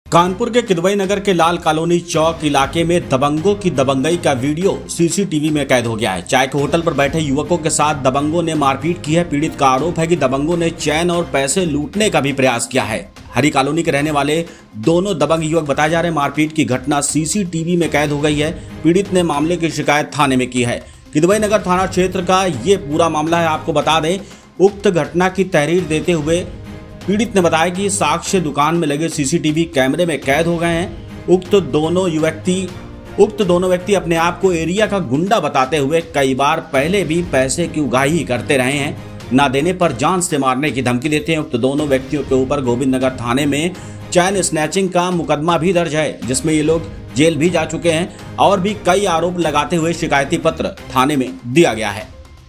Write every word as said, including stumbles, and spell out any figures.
कानपुर के किदवई नगर के लाल कॉलोनी चौक इलाके में दबंगों की दबंगई का वीडियो सीसीटीवी में कैद हो गया है। चाय के होटल पर बैठे युवकों के साथ दबंगों ने मारपीट की है। पीड़ित का आरोप है कि दबंगों ने चैन और पैसे लूटने का भी प्रयास किया है। हरी कॉलोनी के रहने वाले दोनों दबंग युवक बताए जा रहे हैं। मारपीट की घटना सीसीटीवी में कैद हो गई है। पीड़ित ने मामले की शिकायत थाने में की है। किदवई नगर थाना क्षेत्र का ये पूरा मामला है। आपको बता दें, उक्त घटना की तहरीर देते हुए पीड़ित ने बताया कि साक्ष्य दुकान में लगे सीसीटीवी कैमरे में कैद हो गए हैं। उक्त दोनों व्यक्ति उक्त दोनों व्यक्ति अपने आप को एरिया का गुंडा बताते हुए कई बार पहले भी पैसे की उगाही करते रहे हैं। ना देने पर जान से मारने की धमकी देते हैं। उक्त दोनों व्यक्तियों के ऊपर गोविंद नगर थाने में चैन स्नैचिंग का मुकदमा भी दर्ज है, जिसमें ये लोग जेल भी जा चुके हैं और भी कई आरोप लगाते हुए शिकायती पत्र थाने में दिया गया है।